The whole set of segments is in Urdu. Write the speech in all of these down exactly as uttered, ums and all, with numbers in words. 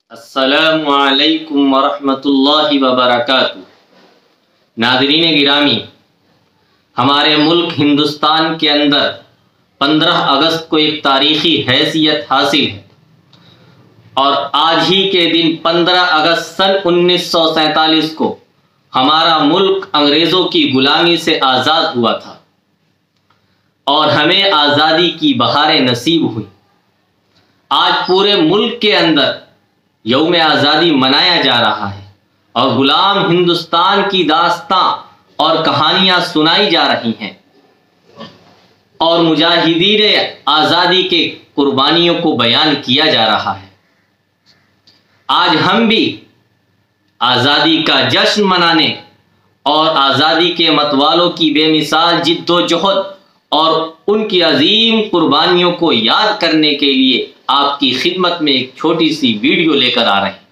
السلام علیکم ورحمۃ اللہ وبرکاتہ۔ ناظرین گرامی، ہمارے ملک ہندوستان کے اندر پندرہ اگست کو ایک تاریخی حیثیت حاصل ہے، اور آج ہی کے دن پندرہ اگست سن انیس سو سینتالیس کو ہمارا ملک انگریزوں کی غلامی سے آزاد ہوا تھا اور ہمیں آزادی کی بہاریں نصیب ہوئی۔ آج پورے ملک کے اندر یوم آزادی منایا جا رہا ہے اور غلام ہندوستان کی داستاں اور کہانیاں سنائی جا رہی ہیں اور مجاہدین آزادی کے قربانیوں کو بیان کیا جا رہا ہے۔ آج ہم بھی آزادی کا جشن منانے اور آزادی کے متوالوں کی بے مثال جد و جہد اور ان کی عظیم قربانیوں کو یاد کرنے کے لیے آپ کی خدمت میں ایک چھوٹی سی ویڈیو لے کر آ رہے ہیں۔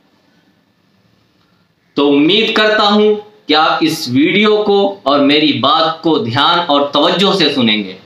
تو امید کرتا ہوں کہ آپ اس ویڈیو کو اور میری بات کو دھیان اور توجہ سے سنیں گے۔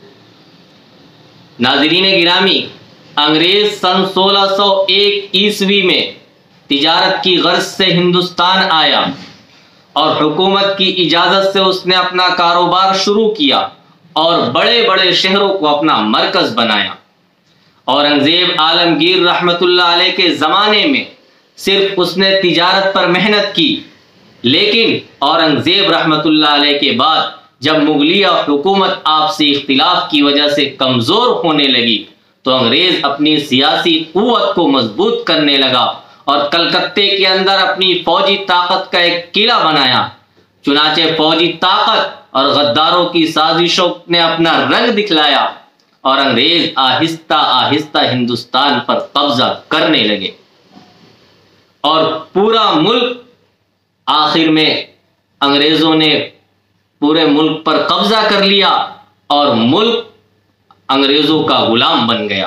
ناظرین گرامی، انگریز سن سولہ سو ایک عیسوی میں تجارت کی غرض سے ہندوستان آیا اور حکومت کی اجازت سے اس نے اپنا کاروبار شروع کیا اور بڑے بڑے شہروں کو اپنا مرکز بنایا۔ اورنگزیب عالمگیر رحمت اللہ علیہ کے زمانے میں صرف اس نے تجارت پر محنت کی، لیکن اورنگزیب رحمت اللہ علیہ کے بعد جب مغلیہ حکومت آپسی اختلاف کی وجہ سے کمزور ہونے لگی تو انگریز اپنی سیاسی قوت کو مضبوط کرنے لگا اور کلکتے کے اندر اپنی فوجی طاقت کا ایک قلعہ بنایا۔ چنانچہ فوجی طاقت اور غداروں کی سازشوں نے اپنا رنگ دکھلایا اور انگریز آہستہ آہستہ ہندوستان پر قبضہ کرنے لگے اور پورا ملک آخر میں انگریزوں نے پورے ملک پر قبضہ کر لیا اور ملک انگریزوں کا غلام بن گیا۔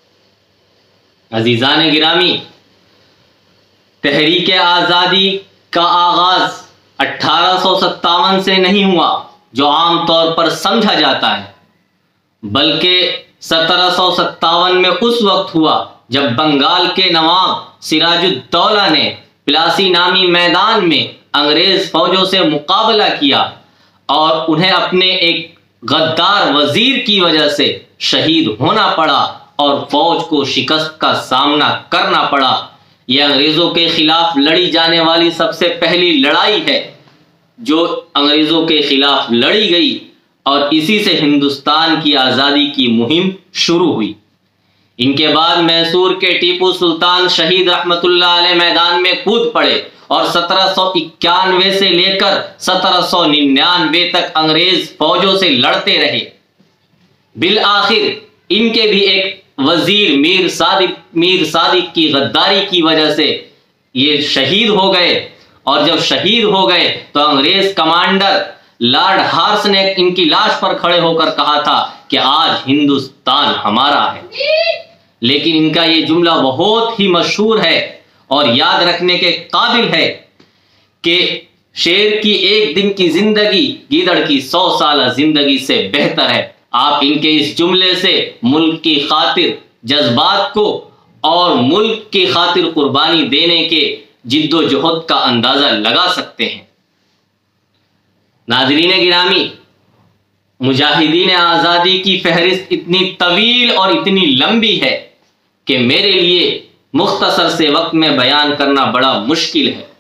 عزیزان گرامی، تحریک آزادی کا آغاز اٹھارہ سو ستاون سے نہیں ہوا جو عام طور پر سمجھا جاتا ہے، بلکہ سترہ سو ستاون میں اس وقت ہوا جب بنگال کے نواب سراج الدولہ نے پلاسی نامی میدان میں انگریز فوجوں سے مقابلہ کیا اور انہیں اپنے ایک غدار وزیر کی وجہ سے شہید ہونا پڑا اور فوج کو شکست کا سامنا کرنا پڑا۔ یہ انگریزوں کے خلاف لڑی جانے والی سب سے پہلی لڑائی ہے جو انگریزوں کے خلاف لڑی گئی، اور اسی سے ہندوستان کی آزادی کی مہم شروع ہوئی۔ ان کے بعد میسور کے ٹیپو سلطان شہید رحمت اللہ علیہ میدان میں کود پڑے اور سترہ سو اکیانوے سے لے کر سترہ سو ننانوے تک انگریز فوجوں سے لڑتے رہے۔ بالآخر ان کے بھی ایک وزیر میر صادق میر صادق کی غداری کی وجہ سے یہ شہید ہو گئے، اور جب شہید ہو گئے تو انگریز کمانڈر لارڈ ہارس نے ان کی لاش پر کھڑے ہو کر کہا تھا کہ آج ہندوستان ہمارا ہے۔ لیکن ان کا یہ جملہ بہت ہی مشہور ہے اور یاد رکھنے کے قابل ہے کہ شیر کی ایک دن کی زندگی گیدڑ کی سو سالہ زندگی سے بہتر ہے۔ آپ ان کے اس جملے سے ملک کی خاطر جذبات کو اور ملک کی خاطر قربانی دینے کے جد و جہد کا اندازہ لگا سکتے ہیں۔ ناظرین گرامی، مجاہدین آزادی کی فہرست اتنی طویل اور اتنی لمبی ہے کہ میرے لیے مختصر سے وقت میں بیان کرنا بڑا مشکل ہے،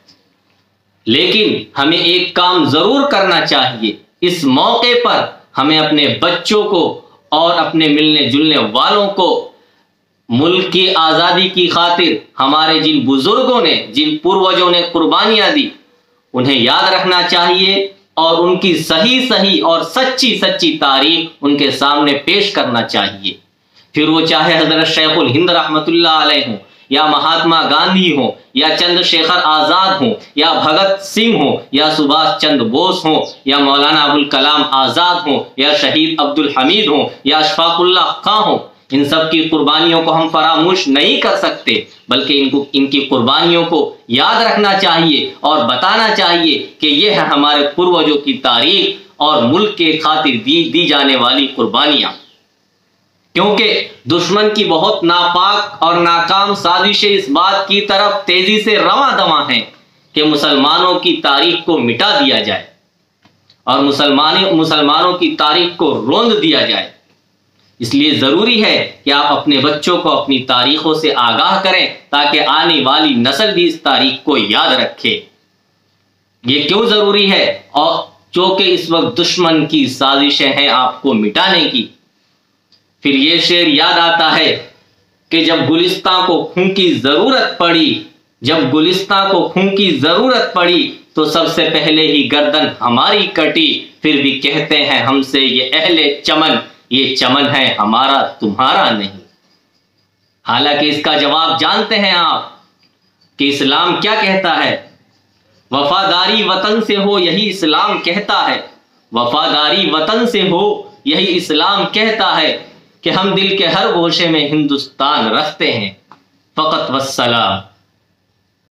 لیکن ہمیں ایک کام ضرور کرنا چاہیے۔ اس موقع پر ہمیں اپنے بچوں کو اور اپنے ملنے جلنے والوں کو ملک کی آزادی کی خاطر ہمارے جن بزرگوں نے جن پوروجوں نے قربانیاں دی انہیں یاد رکھنا چاہیے اور ان کی صحیح صحیح اور سچی سچی تاریخ ان کے سامنے پیش کرنا چاہیے، پھر وہ چاہے حضرت شیخ الہند رحمت اللہ علیہ ہوں یا مہاتما گاندھی ہوں یا چندر شیخر آزاد ہوں یا بھگت سنگھ ہوں یا سبھاش چندر بوس ہوں یا مولانا ابوالکلام آزاد ہوں یا شہید عبدالحمید ہوں یا اشفاق اللہ خاں ہوں، ان سب کی قربانیوں کو ہم فراموش نہیں کر سکتے، بلکہ ان کو ان کی قربانیوں کو یاد رکھنا چاہیے اور بتانا چاہیے کہ یہ ہے ہمارے پوروجوں کی تاریخ اور ملک کے خاطر دی دی جانے والی قربانیاں۔ کیونکہ دشمن کی بہت ناپاک اور ناکام سازشیں اس بات کی طرف تیزی سے رواں دواں ہیں کہ مسلمانوں کی تاریخ کو مٹا دیا جائے اور مسلمانوں کی تاریخ کو روند دیا جائے۔ اس لیے ضروری ہے کہ آپ اپنے بچوں کو اپنی تاریخوں سے آگاہ کریں تاکہ آنے والی نسل بھی اس تاریخ کو یاد رکھے۔ یہ کیوں ضروری ہے؟ اور چونکہ اس وقت دشمن کی سازشیں ہیں آپ کو مٹانے کی۔ پھر یہ شعر یاد آتا ہے کہ جب گلستاں کو خون کی ضرورت پڑی جب گلستاں کو خون کی ضرورت پڑی تو سب سے پہلے ہی گردن ہماری کٹی، پھر بھی کہتے ہیں ہم سے یہ اہل چمن، یہ چمن ہے ہمارا تمہارا نہیں۔ حالانکہ اس کا جواب جانتے ہیں آپ کہ اسلام کیا کہتا ہے؟ وفاداری وطن سے ہو یہی اسلام کہتا ہے، وفاداری وطن سے ہو یہی اسلام کہتا ہے کہ ہم دل کے ہر گوشے میں ہندوستان رکھتے ہیں۔ فقط والسلام۔